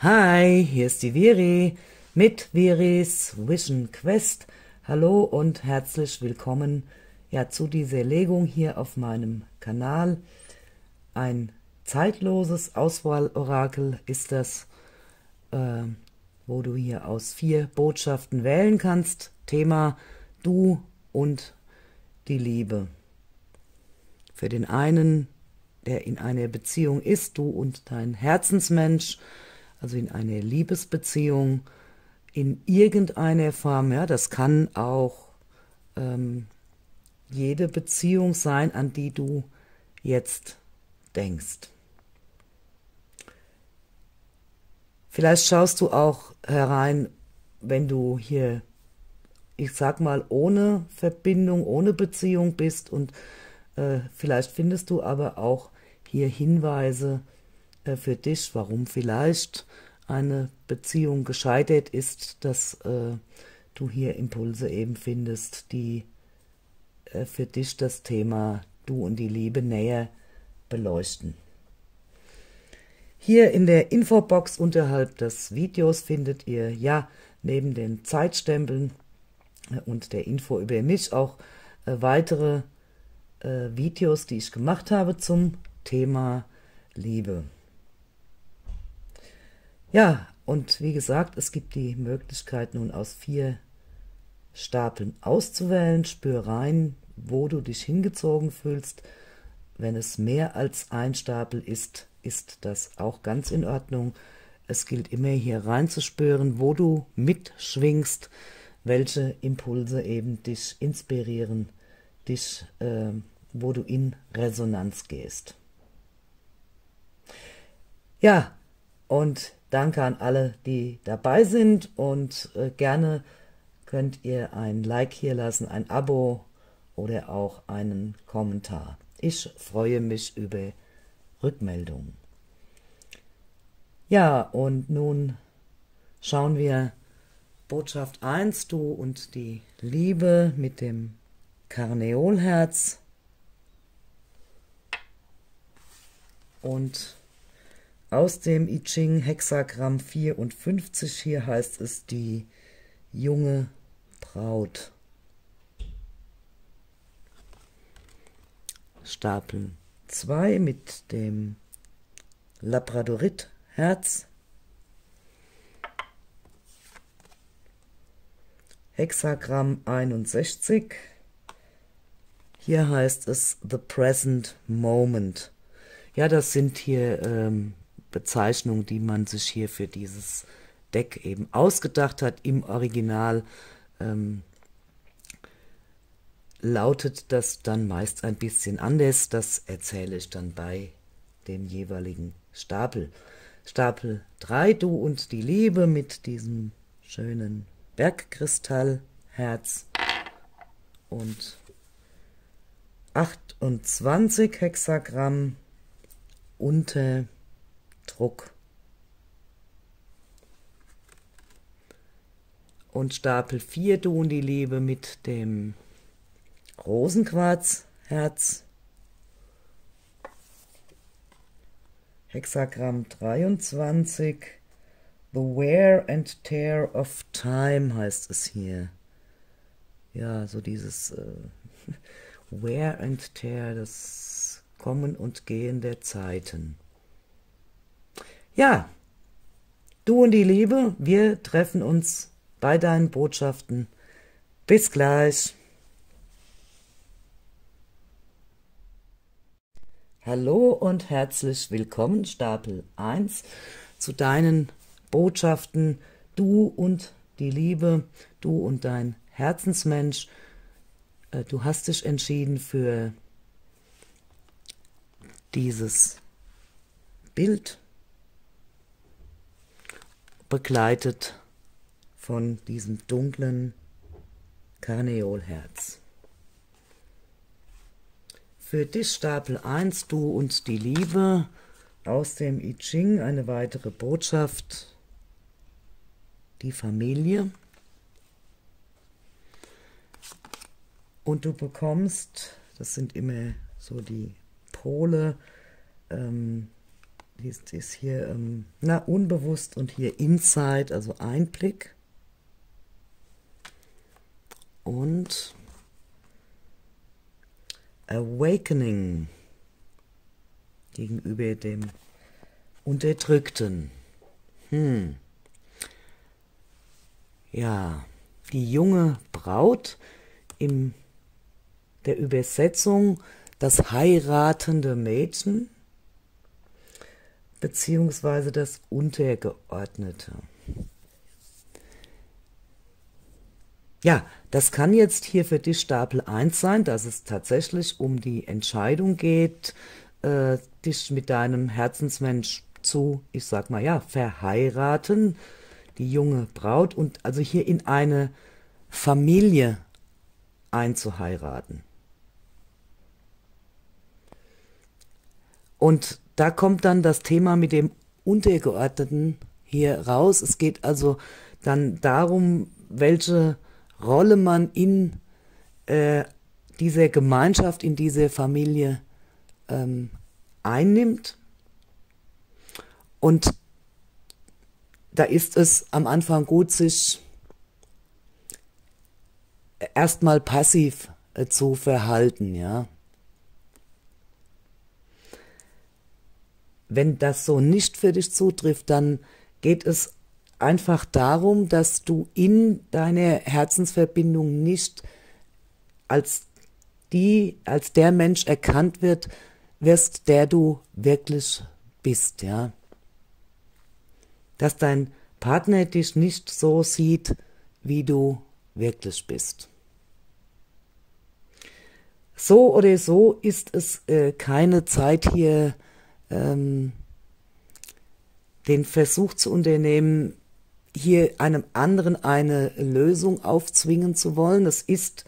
Hi, hier ist die Viri mit Viris Vision Quest. Hallo und herzlich willkommen zu dieser Legung hier auf meinem Kanal. Ein zeitloses Auswahlorakel ist das, wo du hier aus 4 Botschaften wählen kannst. Thema: Du und die Liebe. Für den einen, der in einer Beziehung ist, du und dein Herzensmensch, also in einer Liebesbeziehung, in irgendeiner Form, das kann auch jede Beziehung sein, an die du jetzt denkst. Vielleicht schaust du auch herein, wenn du hier, ich sag mal, ohne Verbindung, ohne Beziehung bist, und vielleicht findest du aber auch hier Hinweise für dich, warum vielleicht eine Beziehung gescheitert ist, dass du hier Impulse eben findest, die für dich das Thema Du und die Liebe näher beleuchten. Hier in der Infobox unterhalb des Videos findet ihr neben den Zeitstempeln und der Info über mich auch weitere Videos, die ich gemacht habe zum Thema Liebe. Ja, und wie gesagt, es gibt die Möglichkeit, nun aus 4 Stapeln auszuwählen. Spür rein, wo du dich hingezogen fühlst. Wenn es mehr als ein Stapel ist, ist das auch ganz in Ordnung. Es gilt immer hier reinzuspüren, wo du mitschwingst, welche Impulse eben dich inspirieren, wo du in Resonanz gehst. Ja, und danke an alle, die dabei sind, und gerne könnt ihr ein Like hier lassen, ein Abo oder auch einen Kommentar. Ich freue mich über Rückmeldungen. Ja, und nun schauen wir Botschaft 1, Du und die Liebe mit dem Karneolherz. Und aus dem I Ching Hexagramm 54, hier heißt es die junge Braut. Stapel 2 mit dem Labradorit-Herz. Hexagramm 61. Hier heißt es The Present Moment. Ja, das sind hier Bezeichnungen, die man sich hier für dieses Deck eben ausgedacht hat. Im Original lautet das dann meist ein bisschen anders. Das erzähle ich dann bei dem jeweiligen Stapel. Stapel 3, Du und die Liebe mit diesem schönen Bergkristallherz. Und 28 Hexagramm unter Druck. Und Stapel 4, Du und die Liebe mit dem Rosenquarzherz. Hexagramm 23, The Wear and Tear of Time heißt es hier. Ja, so dieses Wear and Tear, das Kommen und Gehen der Zeiten. Ja, Du und die Liebe, wir treffen uns bei deinen Botschaften. Bis gleich. Hallo und herzlich willkommen, Stapel 1, zu deinen Botschaften. Du und die Liebe, du und dein Herzensmensch. Du hast dich entschieden für dieses Bild, begleitet von diesem dunklen Karneolherz. Für dich Stapel 1, Du und die Liebe, aus dem I Ching eine weitere Botschaft, die Familie. Und du bekommst, das sind immer so die Pole, die ist hier unbewusst und hier Inside, also Einblick. Und Awakening gegenüber dem Unterdrückten. Ja, die junge Braut in der Übersetzung das heiratende Mädchen beziehungsweise das Untergeordnete. Ja, das kann jetzt hier für dich Stapel 1 sein, dass es tatsächlich um die Entscheidung geht, dich mit deinem Herzensmensch zu, ich sag mal ja, verheiraten, die junge Braut und also hier in eine Familie einzuheiraten. Und da kommt dann das Thema mit dem Untergeordneten hier raus. Es geht also dann darum, welche Rolle man in dieser Gemeinschaft, in dieser Familie einnimmt. Und da ist es am Anfang gut, sich erstmal passiv zu verhalten, ja. Wenn das so nicht für dich zutrifft, dann geht es einfach darum, dass du in deiner Herzensverbindung nicht als der Mensch erkannt wirst, der du wirklich bist, ja. Dass dein Partner dich nicht so sieht, wie du wirklich bist. So oder so ist es keine Zeit hier, den Versuch zu unternehmen, hier einem anderen eine Lösung aufzwingen zu wollen. Es ist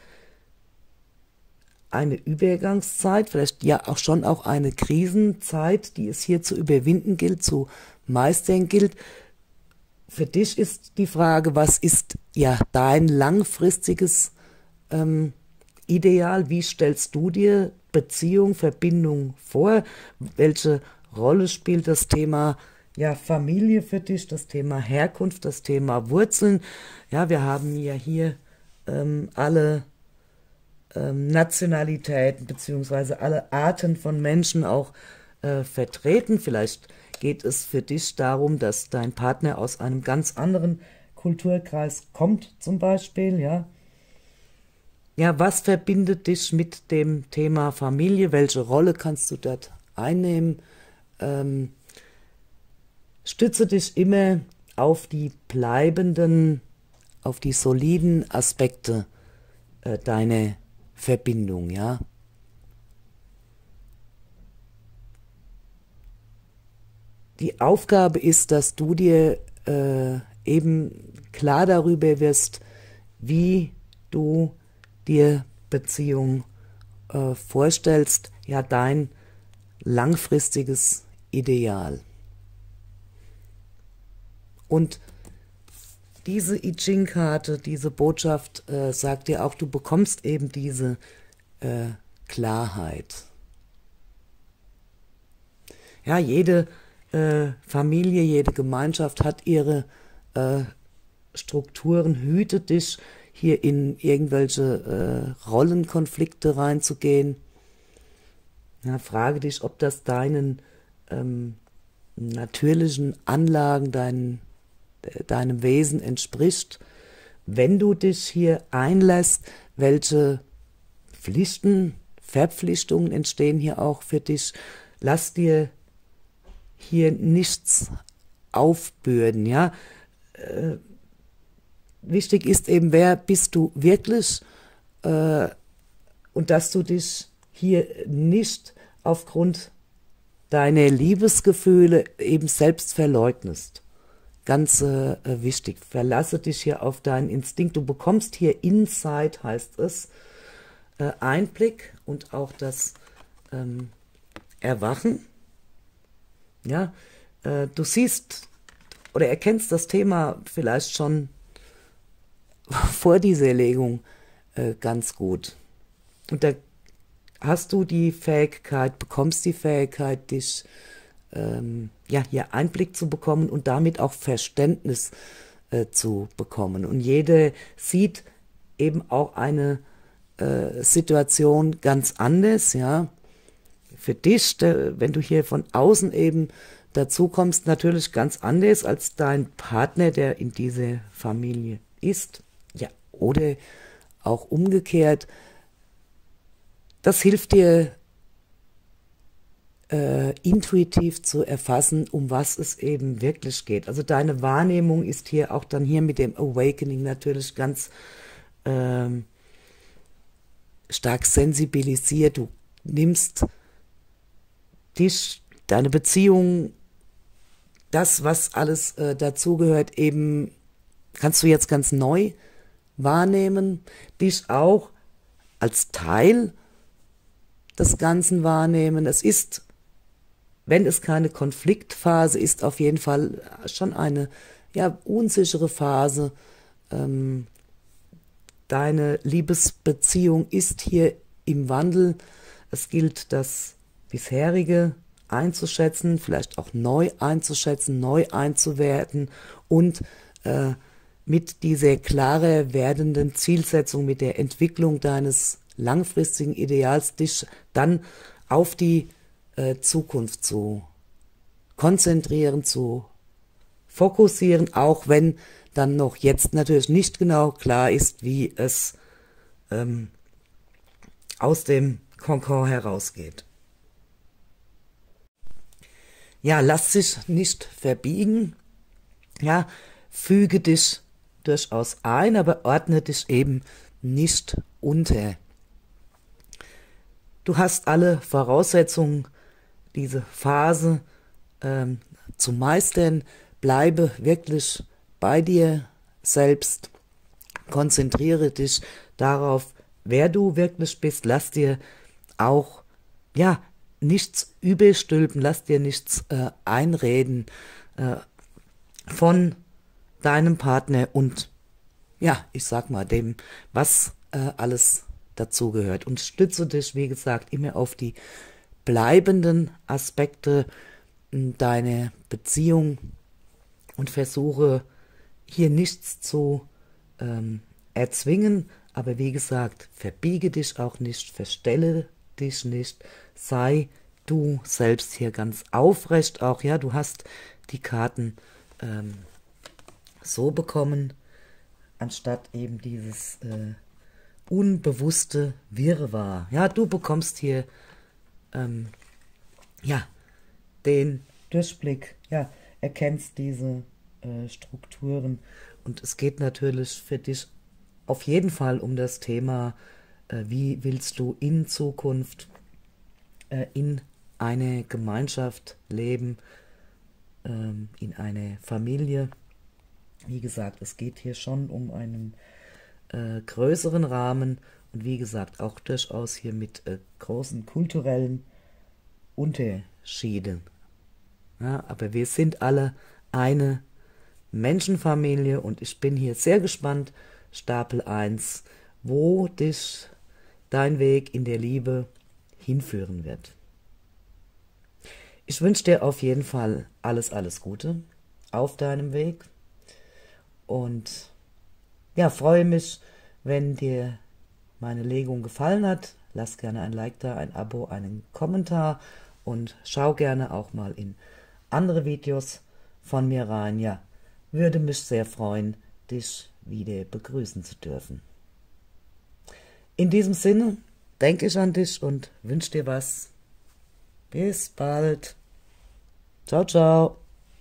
eine Übergangszeit, vielleicht ja auch schon auch eine Krisenzeit, die es hier zu überwinden gilt, zu meistern gilt. Für dich ist die Frage, was ist ja dein langfristiges Ideal? Wie stellst du dir Beziehung, Verbindung vor? Welche Rolle spielt das Thema Familie für dich, das Thema Herkunft, das Thema Wurzeln? Ja, wir haben ja hier alle Nationalitäten beziehungsweise alle Arten von Menschen auch vertreten. Vielleicht geht es für dich darum, dass dein Partner aus einem ganz anderen Kulturkreis kommt, zum Beispiel, ja. Ja, was verbindet dich mit dem Thema Familie? Welche Rolle kannst du dort einnehmen? Stütze dich immer auf die bleibenden, auf die soliden Aspekte deiner Verbindung, ja. Die Aufgabe ist, dass du dir eben klar darüber wirst, wie du dir Beziehung vorstellst, ja, dein langfristiges Ideal. Und diese I Ching-Karte, diese Botschaft sagt dir auch, du bekommst eben diese Klarheit. Ja, jede Familie, jede Gemeinschaft hat ihre Strukturen. Hüte dich, hier in irgendwelche Rollenkonflikte reinzugehen. Ja, frage dich, ob das deinen natürlichen Anlagen, deinem Wesen entspricht. Wenn du dich hier einlässt, welche Pflichten, Verpflichtungen entstehen hier auch für dich. Lass dir hier nichts aufbürden, ja. Wichtig ist eben, wer bist du wirklich und dass du dich hier nicht aufgrund deiner Liebesgefühle eben selbst verleugnest. Ganz wichtig, verlasse dich hier auf deinen Instinkt. Du bekommst hier Insight, heißt es, Einblick und auch das Erwachen. Ja, du siehst oder erkennst das Thema vielleicht schon vor dieser Legung ganz gut. Und da hast du die Fähigkeit, bekommst die Fähigkeit, dich ja, hier Einblick zu bekommen und damit auch Verständnis zu bekommen. Und jede sieht eben auch eine Situation ganz anders, ja. Für dich, wenn du hier von außen eben dazu kommst, natürlich ganz anders als dein Partner, der in dieser Familie ist. Ja, oder auch umgekehrt. Das hilft dir intuitiv zu erfassen, um was es eben wirklich geht. Also deine Wahrnehmung ist hier auch dann hier mit dem Awakening natürlich ganz stark sensibilisiert. Du nimmst dich, deine Beziehung, das, was alles dazugehört, eben kannst du jetzt ganz neu wahrnehmen, dich auch als Teil des Ganzen wahrnehmen. Es ist, wenn es keine Konfliktphase ist, auf jeden Fall schon eine ja, unsichere Phase. Deine Liebesbeziehung ist hier im Wandel. Es gilt, das bisherige einzuschätzen, vielleicht auch neu einzuschätzen, neu einzuwerten und mit dieser klarer werdenden Zielsetzung, mit der Entwicklung deines langfristigen Ideals, dich dann auf die Zukunft zu konzentrieren, zu fokussieren, auch wenn dann noch jetzt natürlich nicht genau klar ist, wie es aus dem Kokon herausgeht. Ja, lass dich nicht verbiegen, ja, füge dich durchaus ein, aber ordne dich eben nicht unter. Du hast alle Voraussetzungen, diese Phase zu meistern. Bleibe wirklich bei dir selbst. Konzentriere dich darauf, wer du wirklich bist. Lass dir auch ja nichts überstülpen, lass dir nichts einreden von deinem Partner und ja, ich sag mal dem, was alles dazugehört. Und stütze dich, wie gesagt, immer auf die bleibenden Aspekte deiner Beziehung und versuche hier nichts zu erzwingen, aber wie gesagt, verbiege dich auch nicht, verstelle dich nicht, sei du selbst hier ganz aufrecht auch, ja, du hast die Karten so bekommen, anstatt eben dieses unbewusste Wirrwarr. Ja, du bekommst hier ja, den Durchblick, ja, erkennst diese Strukturen und es geht natürlich für dich auf jeden Fall um das Thema, wie willst du in Zukunft in eine Gemeinschaft leben, in eine Familie. Wie gesagt, es geht hier schon um einen größeren Rahmen und wie gesagt auch durchaus hier mit großen kulturellen Unterschieden. Ja, aber wir sind alle eine Menschenfamilie und ich bin hier sehr gespannt, Stapel 1, wo dich dein Weg in der Liebe hinführen wird. Ich wünsche dir auf jeden Fall alles, alles Gute auf deinem Weg und ja, freue mich, wenn dir meine Legung gefallen hat. Lass gerne ein Like da, ein Abo, einen Kommentar und schau gerne auch mal in andere Videos von mir rein. Ja, würde mich sehr freuen, dich wieder begrüßen zu dürfen. In diesem Sinne denke ich an dich und wünsche dir was. Bis bald. Ciao, ciao.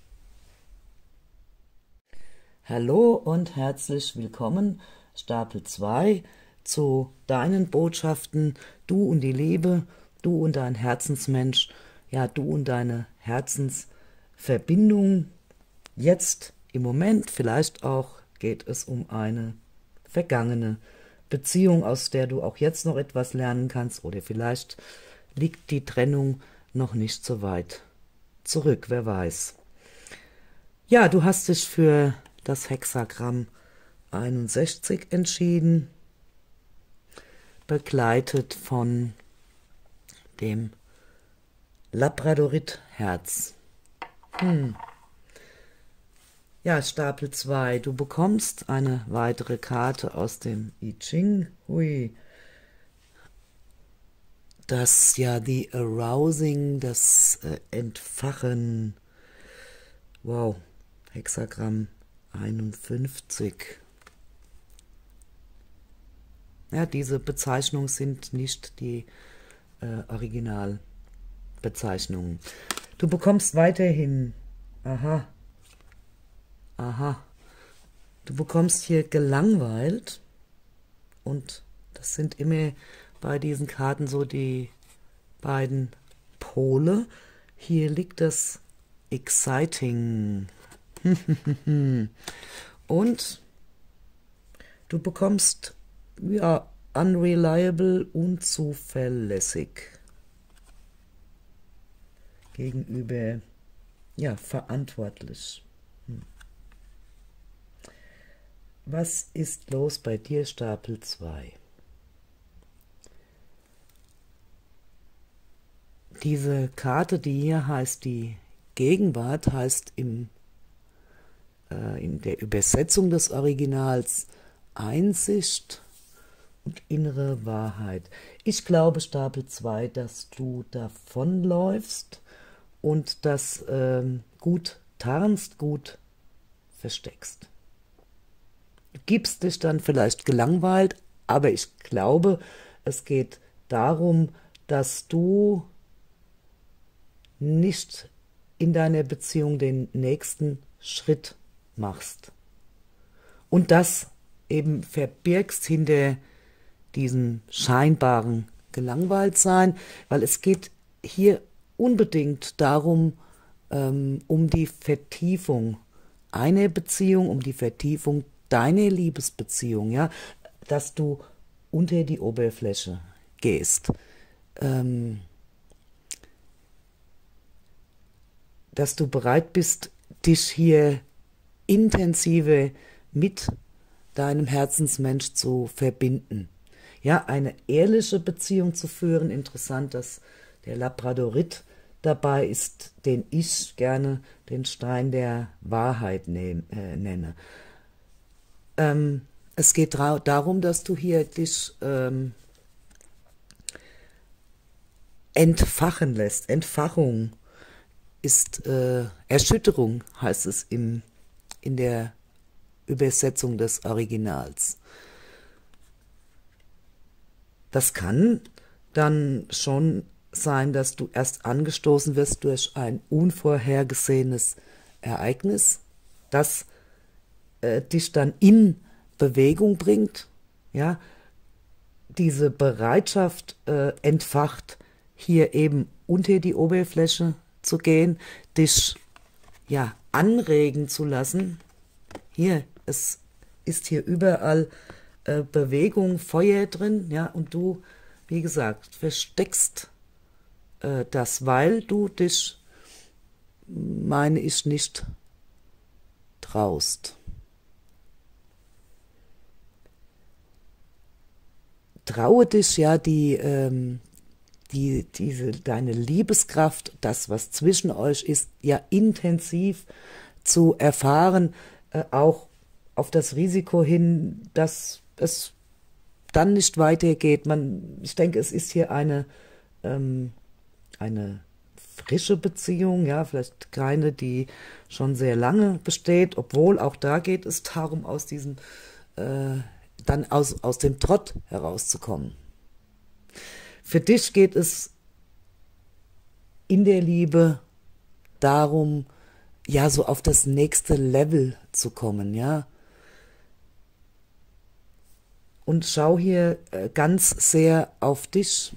Hallo und herzlich willkommen, Stapel 2, zu deinen Botschaften, du und die Liebe, du und dein Herzensmensch, ja, du und deine Herzensverbindung. Jetzt im Moment, vielleicht auch, geht es um eine vergangene Beziehung, aus der du auch jetzt noch etwas lernen kannst, oder vielleicht liegt die Trennung noch nicht so weit zurück, wer weiß. Ja, du hast dich für das Hexagramm 61 entschieden, begleitet von dem Labradorit-Herz. Ja, Stapel 2. Du bekommst eine weitere Karte aus dem I Ching. Hui. Das ja, die Arousing, das Entfachen. Wow, Hexagramm 51. Ja, diese Bezeichnungen sind nicht die Originalbezeichnungen. Du bekommst weiterhin, aha, du bekommst hier gelangweilt, und das sind immer bei diesen Karten so die beiden Pole. Hier liegt das Exciting. Und du bekommst, ja, unreliable, unzuverlässig gegenüber, ja, verantwortlich. Was ist los bei dir, Stapel 2? Diese Karte, die hier heißt, die Gegenwart, heißt in der Übersetzung des Originals Einsicht und innere Wahrheit. Ich glaube, Stapel 2, dass du davonläufst und das gut tarnst, gut versteckst. Du gibst dich dann vielleicht gelangweilt, aber ich glaube, es geht darum, dass du nicht in deiner Beziehung den nächsten Schritt machst. Und das eben verbirgst hinter diesem scheinbaren Gelangweiltsein, weil es geht hier unbedingt darum, um die Vertiefung einer Beziehung, um die Vertiefung deiner Liebesbeziehung, ja, dass du unter die Oberfläche gehst, dass du bereit bist, dich hier intensiver mit deinem Herzensmensch zu verbinden. Ja, eine ehrliche Beziehung zu führen. Interessant, dass der Labradorit dabei ist, den ich gerne den Stein der Wahrheit nenne. Es geht darum, dass du hier dich entfachen lässt. Entfachung ist Erschütterung, heißt es in der Übersetzung des Originals. Das kann dann schon sein, dass du erst angestoßen wirst durch ein unvorhergesehenes Ereignis, das dich dann in Bewegung bringt, ja, diese Bereitschaft entfacht, hier eben unter die Oberfläche zu gehen, dich, ja, anregen zu lassen. Hier, es ist hier überall Bewegung, Feuer drin, ja, und du, wie gesagt, versteckst das, weil du dich, meine ich, nicht traust. Traue dich, ja, deine Liebeskraft, das, was zwischen euch ist, ja intensiv zu erfahren, auch auf das Risiko hin, dass es dann nicht weitergeht. Ich denke, es ist hier eine frische Beziehung, ja, vielleicht keine, die schon sehr lange besteht, obwohl auch da geht es darum, aus diesem dann aus dem Trott herauszukommen. Für dich geht es in der Liebe darum, ja, so auf das nächste Level zu kommen, ja. Und schau hier ganz sehr auf dich.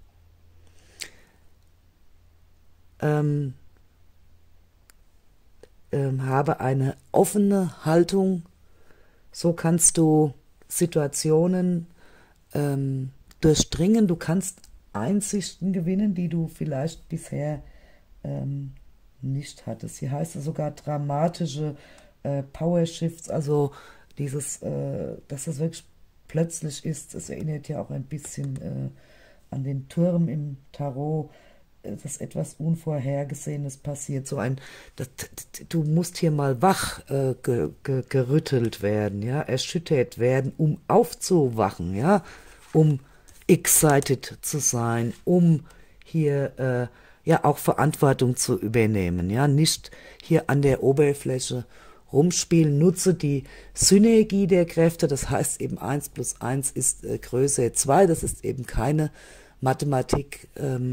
Habe eine offene Haltung. So kannst du Situationen durchdringen. Du kannst Einsichten gewinnen, die du vielleicht bisher nicht hattest. Hier heißt es sogar dramatische Power Shifts, also dieses, dass das wirklich plötzlich ist. Es erinnert ja auch ein bisschen an den Turm im Tarot. dass etwas Unvorhergesehenes passiert. Du musst hier mal wach gerüttelt werden, ja, erschüttert werden, um aufzuwachen, ja, um excited zu sein, um hier ja auch Verantwortung zu übernehmen, ja, nicht hier an der Oberfläche rumspielen, nutze die Synergie der Kräfte, das heißt eben 1 plus 1 ist größer 2, das ist eben keine Mathematik.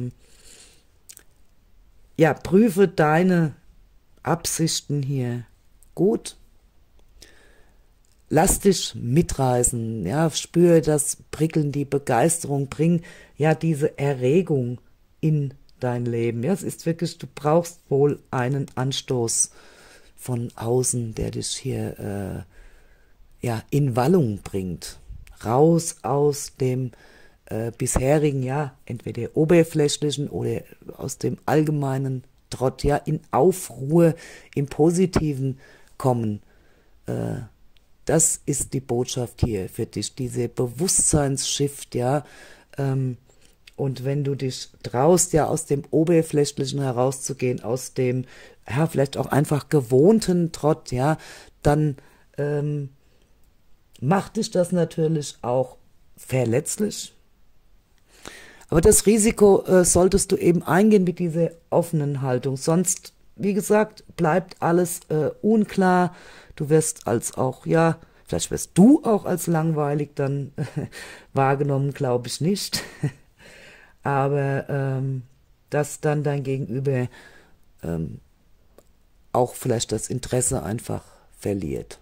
Ja, prüfe deine Absichten hier gut. Lass dich mitreißen, ja, spüre das Prickeln, die Begeisterung, bring ja diese Erregung in dein Leben. Ja, es ist wirklich, du brauchst wohl einen Anstoß von außen, der dich hier ja, in Wallung bringt. Raus aus dem bisherigen, ja, entweder oberflächlichen oder aus dem allgemeinen Trott, ja, in Aufruhr, im Positiven kommen. Das ist die Botschaft hier für dich, diese Bewusstseinsshift, ja, und wenn du dich traust, ja, aus dem Oberflächlichen herauszugehen, aus dem, ja, vielleicht auch einfach gewohnten Trott, ja, dann macht dich das natürlich auch verletzlich. Aber das Risiko solltest du eben eingehen mit dieser offenen Haltung. Sonst, wie gesagt, bleibt alles unklar. Du wirst als auch, ja, vielleicht wirst du auch als langweilig dann wahrgenommen, glaube ich nicht. Aber dass dann dein Gegenüber auch vielleicht das Interesse einfach verliert.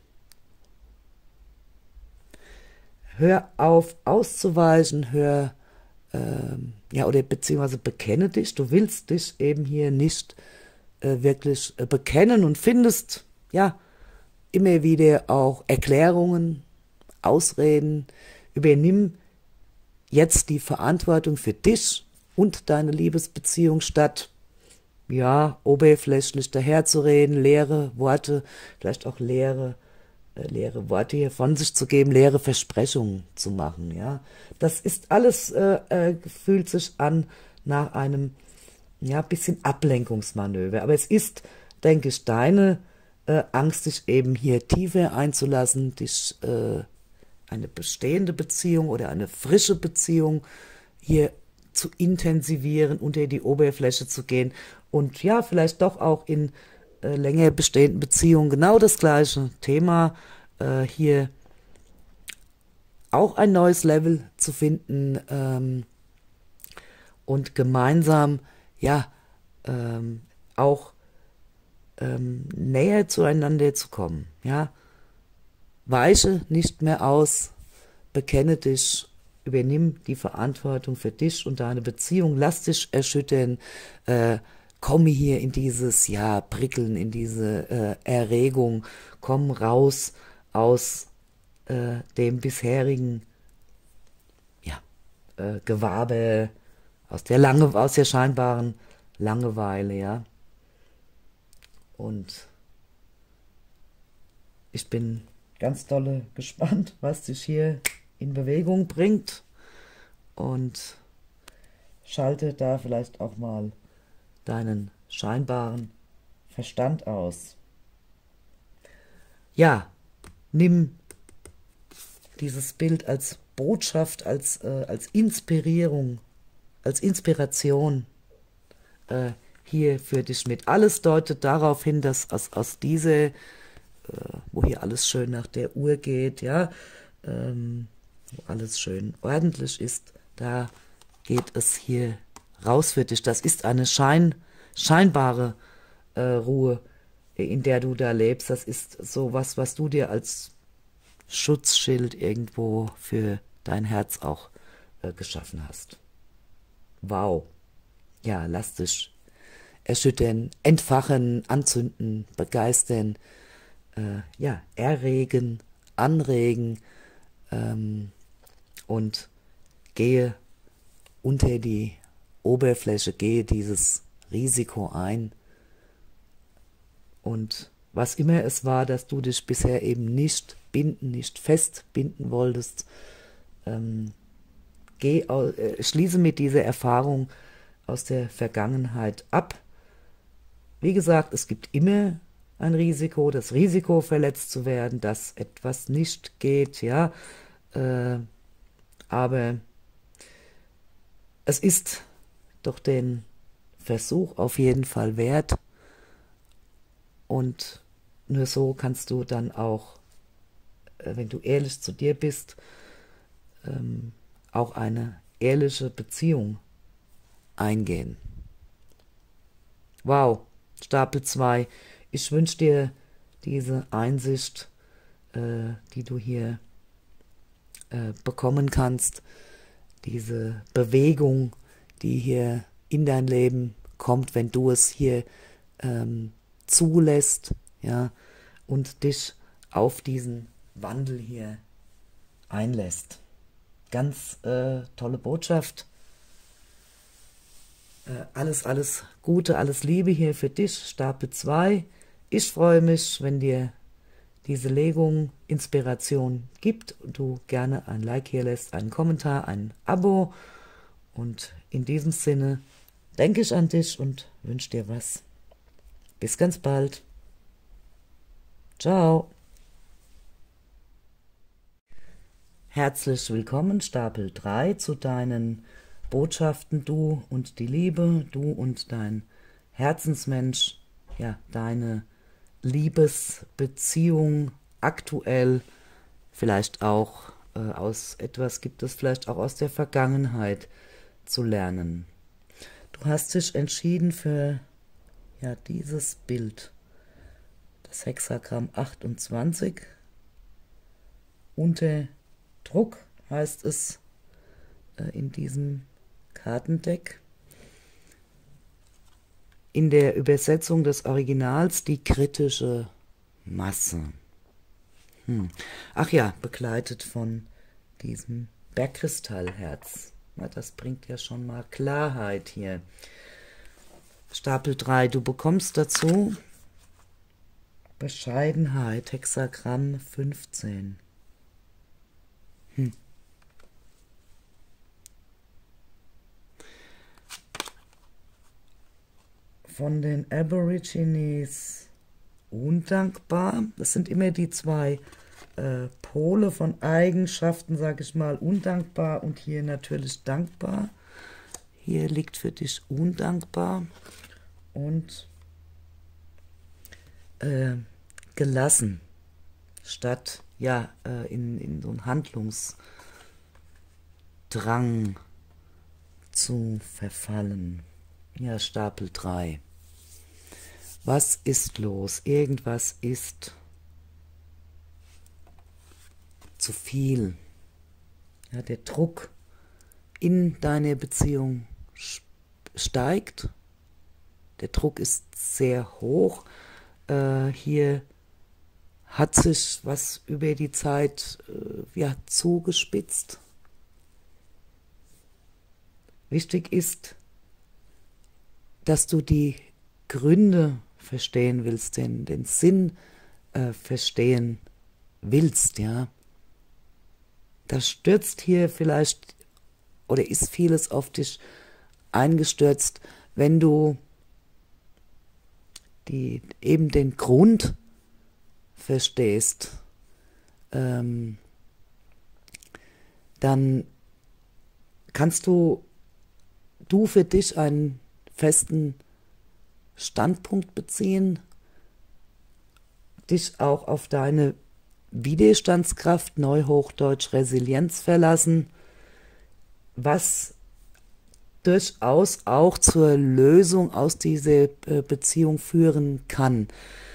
Hör auf auszuweichen, ja, oder beziehungsweise bekenne dich. Du willst dich eben hier nicht wirklich bekennen und findest, ja, immer wieder auch Erklärungen, Ausreden. Übernimm jetzt die Verantwortung für dich und deine Liebesbeziehung, statt, ja, oberflächlich daherzureden, leere Worte, vielleicht auch leere Worte hier von sich zu geben, leere Versprechungen zu machen, ja. Das ist alles, fühlt sich an nach einem, ja, bisschen Ablenkungsmanöver. Aber es ist, denke ich, deine Angst, dich eben hier tiefer einzulassen, dich eine bestehende Beziehung oder eine frische Beziehung hier zu intensivieren, unter die Oberfläche zu gehen und ja, vielleicht doch auch in länger bestehenden Beziehungen genau das gleiche Thema, hier auch ein neues Level zu finden und gemeinsam ja auch näher zueinander zu kommen. Ja, weiche nicht mehr aus, bekenne dich, übernimm die Verantwortung für dich und deine Beziehung, lass dich erschüttern, komme hier in dieses, ja, Prickeln, in diese Erregung, komm raus aus dem bisherigen, ja, Gewabe, aus der scheinbaren Langeweile, ja. Und ich bin ganz dolle gespannt, was dich hier in Bewegung bringt, und schalte da vielleicht auch mal deinen scheinbaren Verstand aus. Ja, nimm dieses Bild als Botschaft, als Inspirierung, als Inspiration hier für dich mit. Alles deutet darauf hin, dass aus dieser, wo hier alles schön nach der Uhr geht, ja, wo alles schön ordentlich ist, da geht es hier raus für dich. Das ist eine scheinbare Ruhe, in der du da lebst. Das ist so was du dir als Schutzschild irgendwo für dein Herz auch geschaffen hast. Wow. Ja, lass dich erschüttern, entfachen, anzünden, begeistern, ja, erregen, anregen, und gehe unter die Oberfläche, gehe dieses Risiko ein. Und was immer es war, dass du dich bisher eben nicht festbinden wolltest, schließe mit dieser Erfahrung aus der Vergangenheit ab. Wie gesagt, es gibt immer ein Risiko, das Risiko verletzt zu werden, dass etwas nicht geht, ja, aber es ist doch den Versuch auf jeden Fall wert, und nur so kannst du dann auch, wenn du ehrlich zu dir bist, auch eine ehrliche Beziehung eingehen. Wow, Stapel 2. Ich wünsche dir diese Einsicht, die du hier bekommen kannst, diese Bewegung, die hier in dein Leben kommt, wenn du es hier zulässt, ja, und dich auf diesen Wandel hier einlässt. Ganz tolle Botschaft. Alles Gute, alles Liebe hier für dich, Stapel 2. Ich freue mich, wenn dir diese Legung Inspiration gibt und du gerne ein Like hier lässt, einen Kommentar, ein Abo. Und in diesem Sinne denke ich an dich und wünsche dir was. Bis ganz bald. Ciao. Herzlich willkommen, Stapel 3, zu deinen Botschaften, du und die Liebe, du und dein Herzensmensch, ja, deine Liebesbeziehung aktuell, vielleicht auch aus etwas gibt es vielleicht auch aus der Vergangenheit zu lernen. Du hast dich entschieden für ja dieses Bild, das Hexagramm 28, unter Druck heißt es in diesem Kartendeck. In der Übersetzung des Originals die kritische Masse. Ach ja, begleitet von diesem Bergkristallherz. Na, das bringt ja schon mal Klarheit hier. Stapel 3, du bekommst dazu Bescheidenheit, Hexagramm 15. Von den Aborigines undankbar. Das sind immer die zwei Pole von Eigenschaften, sage ich mal, undankbar und hier natürlich dankbar. Hier liegt für dich undankbar und gelassen, statt ja in so einen Handlungsdrang zu verfallen. Ja, Stapel 3. Was ist los? Irgendwas ist zu viel. Ja, der Druck in deiner Beziehung steigt. Der Druck ist sehr hoch. Hier hat sich was über die Zeit ja, zugespitzt. Wichtig ist, dass du die Gründe verstehen willst, den Sinn verstehen willst, ja. Da stürzt hier vielleicht oder ist vieles auf dich eingestürzt, wenn du eben den Grund verstehst, dann kannst du für dich einen festen Standpunkt beziehen, dich auch auf deine Widerstandskraft, Neuhochdeutsch Resilienz, verlassen, was durchaus auch zur Lösung aus dieser Beziehung führen kann.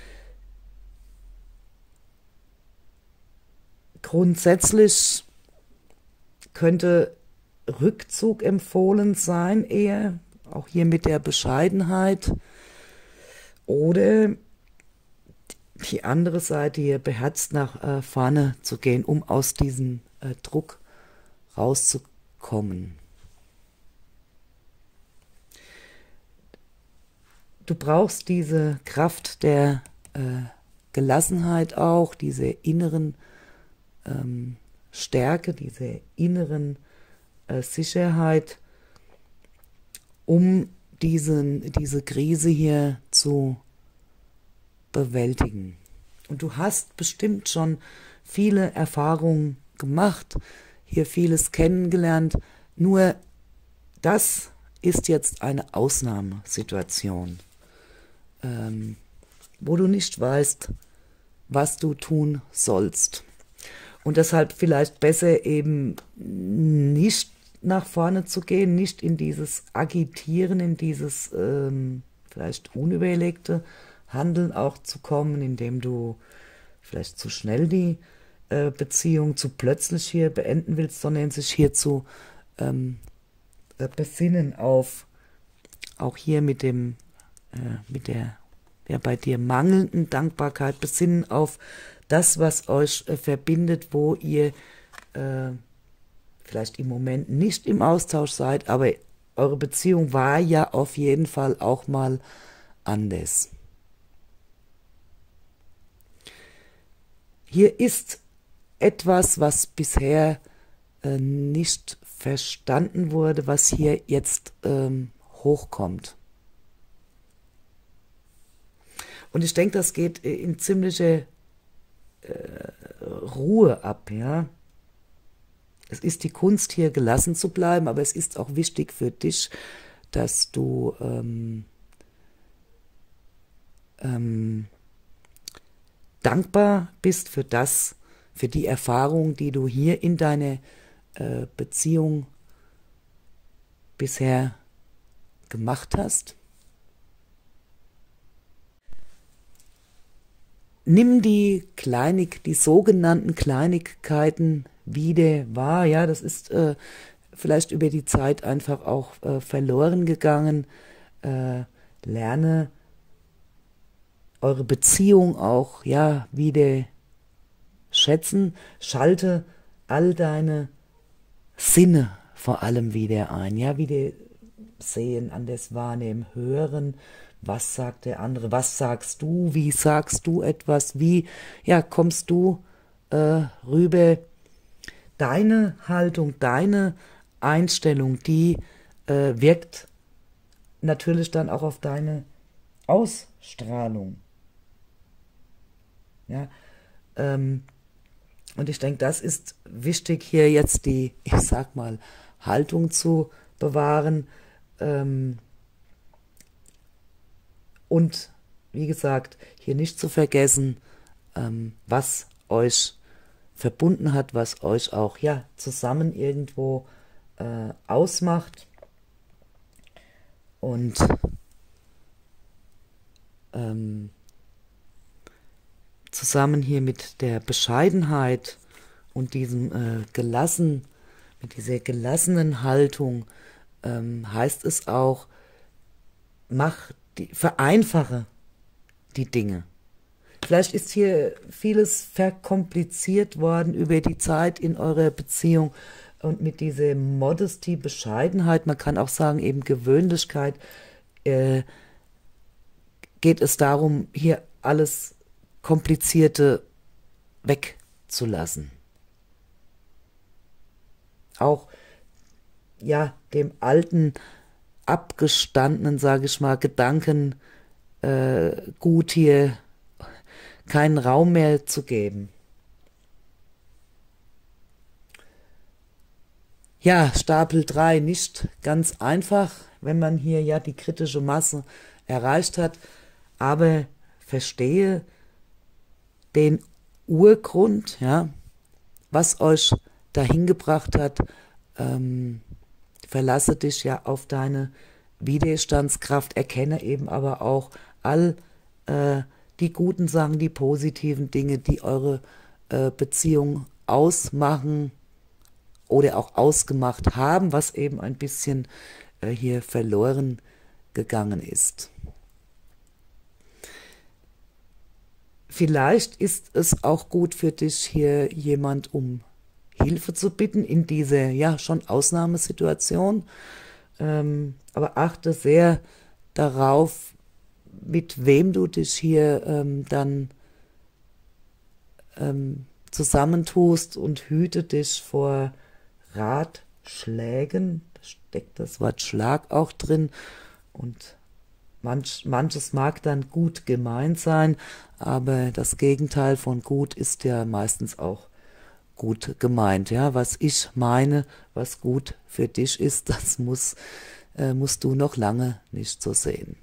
Grundsätzlich könnte Rückzug empfohlen sein, eher, auch hier mit der Bescheidenheit, oder die andere Seite hier beherzt nach vorne zu gehen, um aus diesem Druck rauszukommen. Du brauchst diese Kraft der Gelassenheit auch, diese inneren Stärke, diese inneren Sicherheit, um diese Krise hier zu bewältigen. Und du hast bestimmt schon viele Erfahrungen gemacht, hier vieles kennengelernt, nur das ist jetzt eine Ausnahmesituation, wo du nicht weißt, was du tun sollst. Und deshalb vielleicht besser eben nicht nach vorne zu gehen, nicht in dieses Agitieren, in dieses vielleicht unüberlegte Handeln auch zu kommen, indem du vielleicht zu schnell die Beziehung zu plötzlich hier beenden willst, sondern sich hier zu besinnen auf auch hier mit der bei dir mangelnden Dankbarkeit, besinnen auf das, was euch verbindet, wo ihr vielleicht im Moment nicht im Austausch seid, aber eure Beziehung war ja auf jeden Fall auch mal anders. Hier ist etwas, was bisher nicht verstanden wurde, was hier jetzt hochkommt. Und ich denke, das geht in ziemliche Ruhe ab, ja. Es ist die Kunst, hier gelassen zu bleiben, aber es ist auch wichtig für dich, dass du dankbar bist für die Erfahrung, die du hier in deiner Beziehung bisher gemacht hast. Nimm die sogenannten Kleinigkeiten wieder wahr. Ja, das ist vielleicht über die Zeit einfach auch verloren gegangen. Lerne eure Beziehung auch wieder schätzen. Schalte all deine Sinne vor allem wieder ein. Ja, wieder sehen, anders wahrnehmen, hören. Was sagt der andere? Was sagst du? Wie sagst du etwas? Wie kommst du rüber? Deine Haltung, deine Einstellung, die wirkt natürlich dann auch auf deine Ausstrahlung. Ja, und ich denke, das ist wichtig, hier jetzt die, ich sag mal, Haltung zu bewahren. Und wie gesagt, hier nicht zu vergessen, was euch verbunden hat, was euch auch zusammen irgendwo ausmacht. Und zusammen hier mit der Bescheidenheit und diesem mit dieser gelassenen Haltung heißt es auch, vereinfache die Dinge. Vielleicht ist hier vieles verkompliziert worden über die Zeit in eurer Beziehung und mit dieser Modesty, Bescheidenheit, man kann auch sagen eben Gewöhnlichkeit, geht es darum, hier alles Komplizierte wegzulassen. Auch dem alten abgestandenen, sage ich mal, Gedanken gut hier keinen Raum mehr zu geben. Ja, Stapel 3, nicht ganz einfach, wenn man hier die kritische Masse erreicht hat, aber verstehe den Urgrund, was euch dahin gebracht hat, verlasse dich auf deine Widerstandskraft, erkenne eben aber auch all die guten Sachen, die positiven Dinge, die eure Beziehung ausmachen oder auch ausgemacht haben, was eben ein bisschen hier verloren gegangen ist. Vielleicht ist es auch gut für dich, hier jemand um Hilfe zu bitten in dieser schon Ausnahmesituation. Aber achte sehr darauf, mit wem du dich hier dann zusammentust und hüte dich vor Ratschlägen. steckt das Wort Schlag auch drin und manches mag dann gut gemeint sein, aber das Gegenteil von gut ist ja meistens auch gut gemeint. Ja, was ich meine, was gut für dich ist, das musst du noch lange nicht so sehen.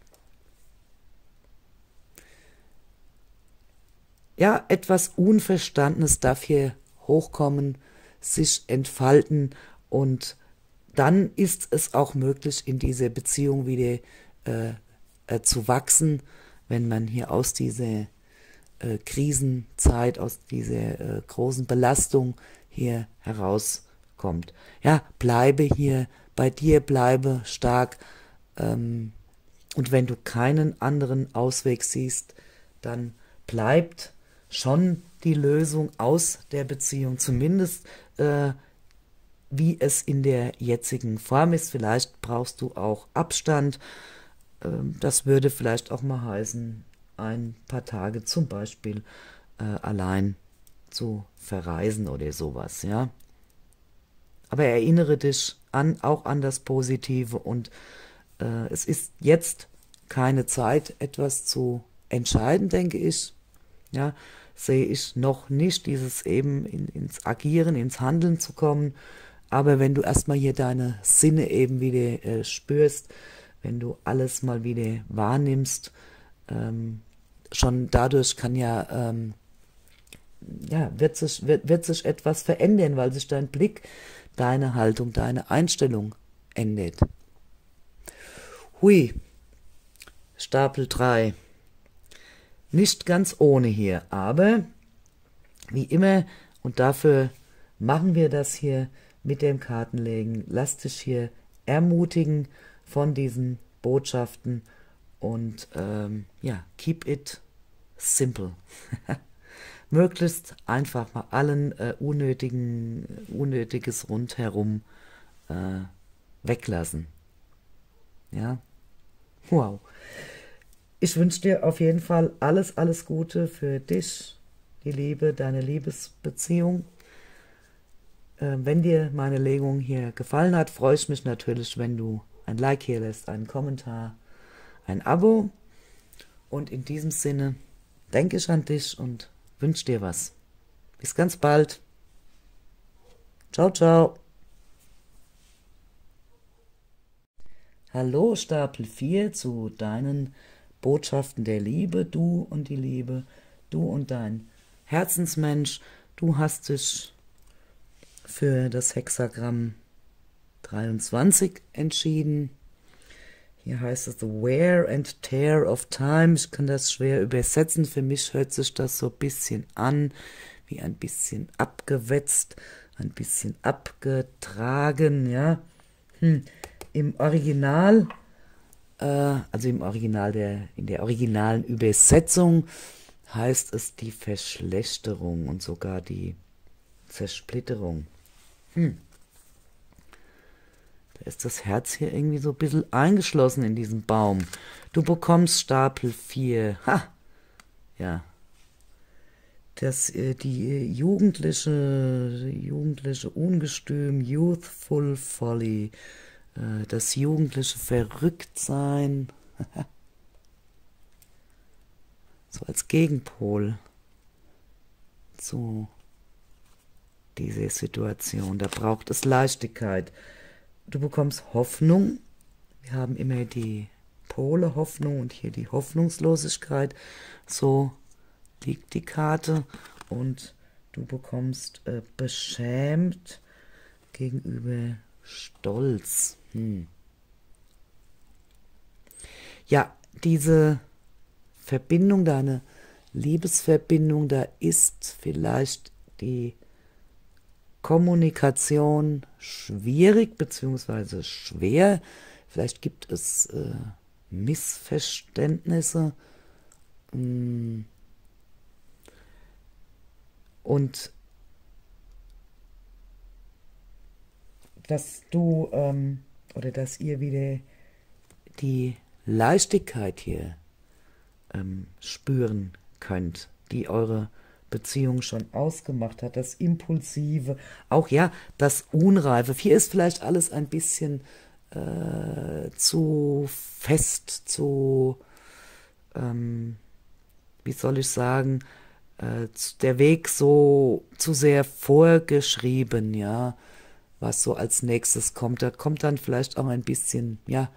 Ja, etwas Unverstandenes darf hier hochkommen, sich entfalten und dann ist es auch möglich, in dieser Beziehung wieder zu wachsen, wenn man hier aus dieser Krisenzeit, aus dieser großen Belastung hier herauskommt. Ja, bleibe hier bei dir, bleibe stark und wenn du keinen anderen Ausweg siehst, dann bleibt schon die Lösung aus der Beziehung, zumindest wie es in der jetzigen Form ist. Vielleicht brauchst du auch Abstand. Das würde vielleicht auch mal heißen, ein paar Tage zum Beispiel allein zu verreisen oder sowas, ja. Aber erinnere dich auch an das Positive und es ist jetzt keine Zeit, etwas zu entscheiden, denke ich. Ja, sehe ich noch nicht, dieses eben ins Agieren, ins Handeln zu kommen. Aber wenn du erstmal hier deine Sinne eben wieder spürst, wenn du alles mal wieder wahrnimmst, schon dadurch kann wird sich etwas verändern, weil sich dein Blick, deine Haltung, deine Einstellung ändert. Hui, Stapel 3. Nicht ganz ohne hier, aber wie immer, und dafür machen wir das hier mit dem Kartenlegen, lass dich hier ermutigen von diesen Botschaften und keep it simple. Möglichst einfach mal allen Unnötiges rundherum weglassen. Ja, wow. Ich wünsche dir auf jeden Fall alles Gute für dich, die Liebe, deine Liebesbeziehung. Wenn dir meine Legung hier gefallen hat, freue ich mich natürlich, wenn du ein Like hier lässt, einen Kommentar, ein Abo. Und in diesem Sinne denke ich an dich und wünsche dir was. Bis ganz bald. Ciao, ciao. Hallo, Stapel 4 zu deinen Botschaften der Liebe, du und die Liebe, du und dein Herzensmensch. Du hast dich für das Hexagramm 23 entschieden. Hier heißt es The Wear and Tear of Time. Ich kann das schwer übersetzen. Für mich hört sich das so ein bisschen an, wie ein bisschen abgewetzt, ein bisschen abgetragen, ja. Im Original, in der originalen Übersetzung heißt es die Verschlechterung und sogar die Zersplitterung. Da ist das Herz hier irgendwie so ein bisschen eingeschlossen in diesem Baum. Du bekommst Stapel 4. Ha! Ja. Die jugendliche Ungestüm, Youthful Folly, das jugendliche Verrücktsein, so als Gegenpol zu dieser Situation. Da braucht es Leichtigkeit. Du bekommst Hoffnung. Wir haben immer die Pole Hoffnung und hier die Hoffnungslosigkeit. So liegt die Karte und du bekommst beschämt gegenüber Stolz. Ja, diese Verbindung, deine Liebesverbindung, da ist vielleicht die Kommunikation schwierig bzw. schwer. Vielleicht gibt es Missverständnisse. Und dass du oder dass ihr wieder die Leichtigkeit hier spüren könnt, die eure Beziehung schon ausgemacht hat, das Impulsive, auch ja, das Unreife. Hier ist vielleicht alles ein bisschen zu fest, zu, wie soll ich sagen, der Weg so zu sehr vorgeschrieben, ja, was so als nächstes kommt. Da kommt dann vielleicht auch ein bisschen, ja,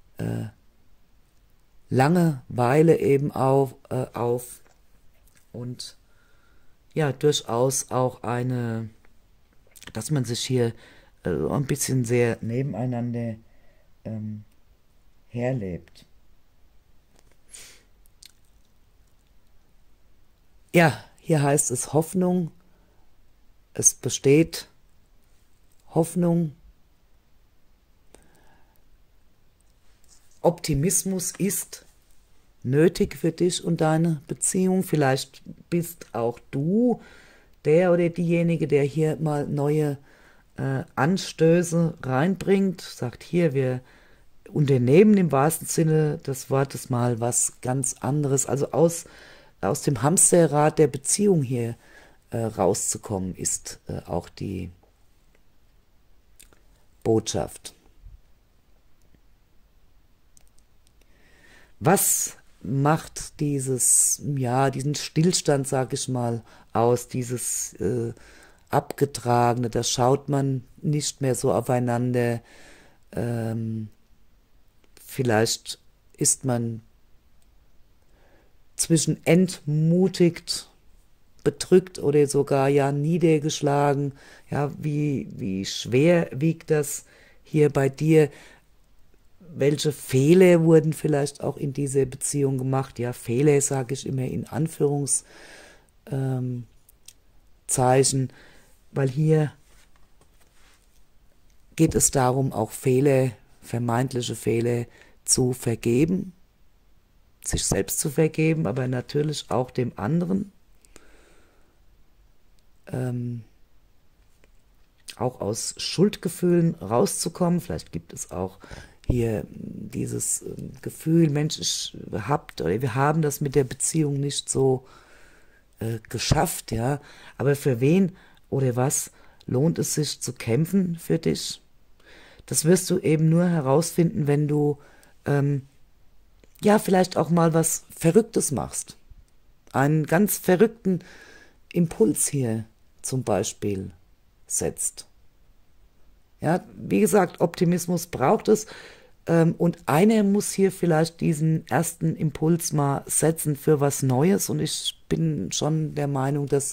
Langeweile eben auf und ja, durchaus auch eine, dass man sich hier ein bisschen sehr nebeneinander ähm, herlebt. Ja, hier heißt es Hoffnung, es besteht Hoffnung, Optimismus ist nötig für dich und deine Beziehung. Vielleicht bist auch du der oder diejenige, der hier mal neue Anstöße reinbringt, sagt hier, wir unternehmen im wahrsten Sinne des Wortes mal was ganz anderes, also aus dem Hamsterrad der Beziehung hier rauszukommen, ist auch die Botschaft. Was macht diesen Stillstand, sag ich mal, aus, dieses Abgetragene, da schaut man nicht mehr so aufeinander, vielleicht ist man zwischen entmutigt, bedrückt oder sogar ja niedergeschlagen, ja, wie schwer wiegt das hier bei dir? Welche Fehler wurden vielleicht auch in dieser Beziehung gemacht? Ja, Fehler sage ich immer in Anführungszeichen, weil hier geht es darum, auch Fehler, vermeintliche Fehler zu vergeben, sich selbst zu vergeben, aber natürlich auch dem anderen. Auch aus Schuldgefühlen rauszukommen. Vielleicht gibt es auch hier dieses Gefühl, Mensch, wir haben das mit der Beziehung nicht so geschafft, ja. Aber für wen oder was lohnt es sich zu kämpfen für dich? Das wirst du eben nur herausfinden, wenn du ja vielleicht auch mal was Verrücktes machst. Einen ganz verrückten Impuls hier zum Beispiel setzt. Ja, wie gesagt, Optimismus braucht es. Und einer muss hier vielleicht diesen ersten Impuls mal setzen für was Neues. Und ich bin schon der Meinung, dass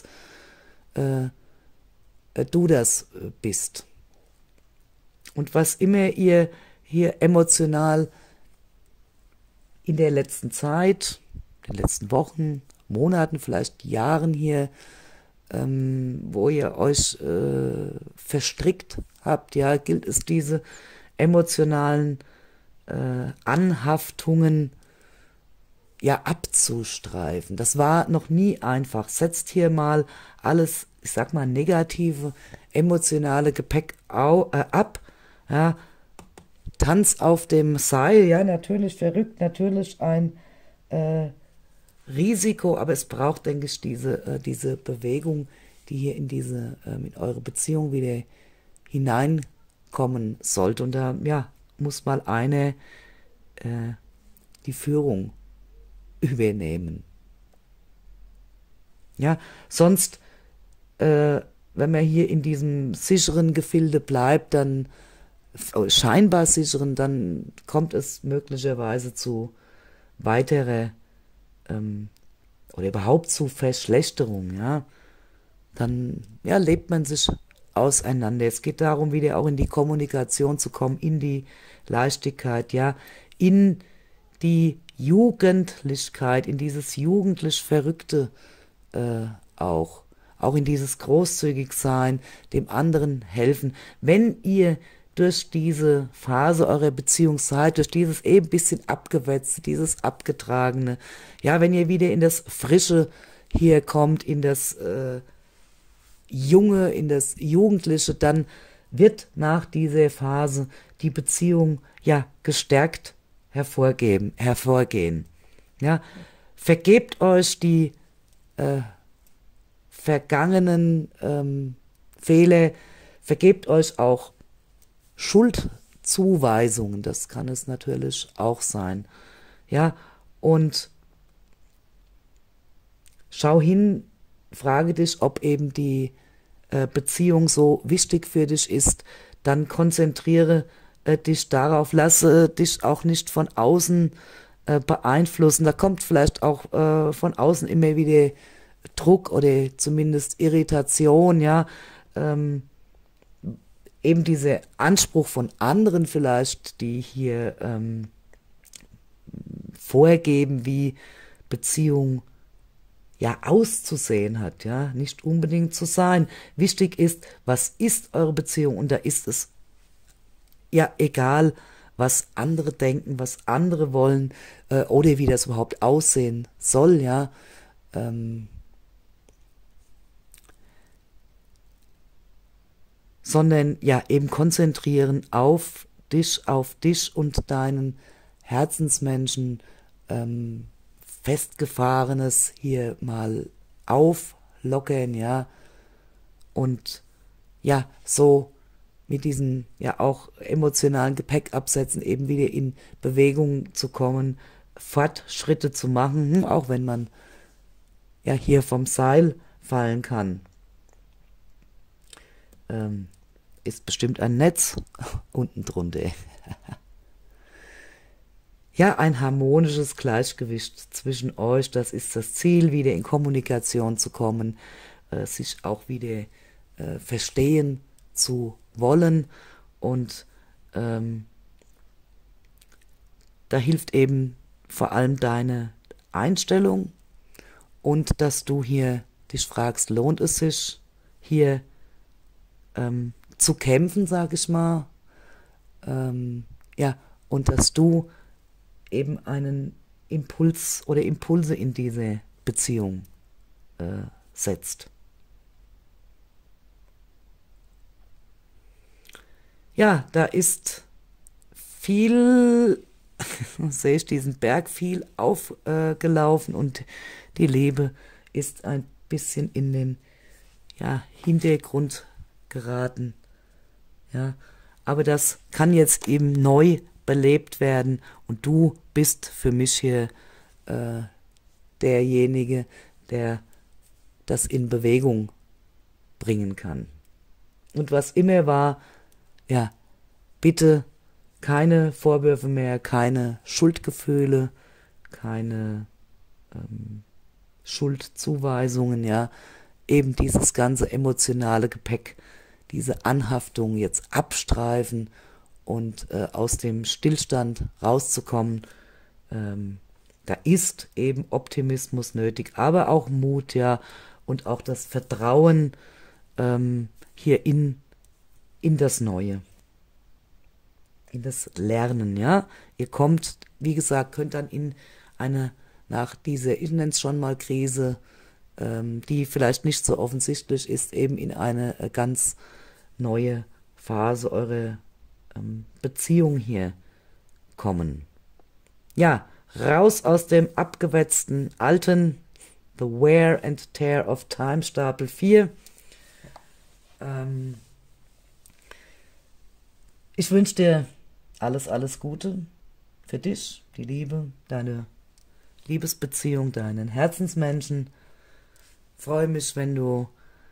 du das bist. Und was immer ihr hier emotional in der letzten Zeit, in den letzten Wochen, Monaten, vielleicht Jahren hier, wo ihr euch verstrickt habt, ja, gilt es diese emotionalen Anhaftungen ja abzustreifen. Das war noch nie einfach. Setzt hier mal alles, ich sag mal, negative, emotionale Gepäck ab, ja, Tanz auf dem Seil, ja, natürlich verrückt, natürlich ein Risiko, aber es braucht, denke ich, diese Bewegung, die hier in eure Beziehung wieder hineinkommen sollte. Und da, ja, muss mal einer die Führung übernehmen. Ja, sonst, wenn man hier in diesem sicheren Gefilde bleibt, dann scheinbar sicheren, dann kommt es möglicherweise zu weiterer oder überhaupt zu Verschlechterung, ja. Dann ja, lebt man sich auseinander. Es geht darum, wieder auch in die Kommunikation zu kommen, in die Leichtigkeit, ja, in die Jugendlichkeit, in dieses jugendlich Verrückte auch in dieses Großzügigsein, dem anderen helfen. Wenn ihr durch diese Phase eurer Beziehung seid, durch dieses eben bisschen abgewetzte, dieses Abgetragene, ja, wenn ihr wieder in das Frische hier kommt, in das Junge, in das Jugendliche, dann wird nach dieser Phase die Beziehung ja gestärkt hervorgehen. Ja, vergebt euch die vergangenen Fehler, vergebt euch auch Schuldzuweisungen, das kann es natürlich auch sein. Ja, und schau hin, frage dich, ob eben die Beziehung so wichtig für dich ist, dann konzentriere dich darauf, lasse dich auch nicht von außen beeinflussen. Da kommt vielleicht auch von außen immer wieder Druck oder zumindest Irritation, ja, eben dieser Anspruch von anderen vielleicht, die hier vorgeben, wie Beziehung ja auszusehen hat, ja, nicht unbedingt zu sein. Wichtig ist, was ist eure Beziehung, und da ist es ja egal, was andere denken, was andere wollen oder wie das überhaupt aussehen soll, ja. Sondern ja eben konzentrieren auf dich und deinen Herzensmenschen, Festgefahrenes hier mal auflockern, ja, und ja, so mit diesem ja auch emotionalen Gepäck absetzen, eben wieder in Bewegung zu kommen, Fortschritte zu machen, auch wenn man ja hier vom Seil fallen kann. Ist bestimmt ein Netz unten drunter. Ja, ein harmonisches Gleichgewicht zwischen euch, das ist das Ziel, wieder in Kommunikation zu kommen, sich auch wieder verstehen zu wollen, und da hilft eben vor allem deine Einstellung und dass du hier dich fragst, lohnt es sich hier zu kämpfen, sag ich mal, ja, und dass du eben einen Impuls oder Impulse in diese Beziehung setzt. Ja, da ist viel, sehe ich diesen Berg, viel aufgelaufen, und die Liebe ist ein bisschen in den ja, Hintergrund geraten. Ja, aber das kann jetzt eben neu belebt werden, und du bist für mich hier derjenige, der das in Bewegung bringen kann. Und was immer war, ja, bitte keine Vorwürfe mehr, keine Schuldgefühle, keine Schuldzuweisungen, ja, eben dieses ganze emotionale Gepäck, diese Anhaftung jetzt abstreifen und aus dem Stillstand rauszukommen. Da ist eben Optimismus nötig, aber auch Mut, ja, und auch das Vertrauen hier in das Neue, in das Lernen, ja. Ihr kommt, wie gesagt, könnt dann in eine, nach dieser, ich nenne es schon mal Krise, die vielleicht nicht so offensichtlich ist, eben in eine ganz neue Phase eurer Beziehung hier kommen. Ja, raus aus dem abgewetzten alten The Wear and Tear of Time Stapel 4. Ich wünsche dir alles Gute für dich, die Liebe, deine Liebesbeziehung, deinen Herzensmenschen. Freue mich, wenn du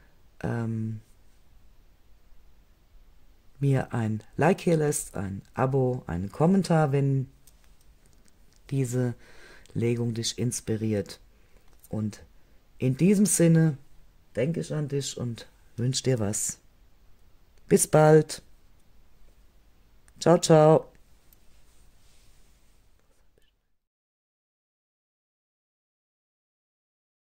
mir ein Like hier lässt, ein Abo, einen Kommentar, wenn diese Legung dich inspiriert. Und in diesem Sinne denke ich an dich und wünsche dir was. Bis bald. Ciao, ciao.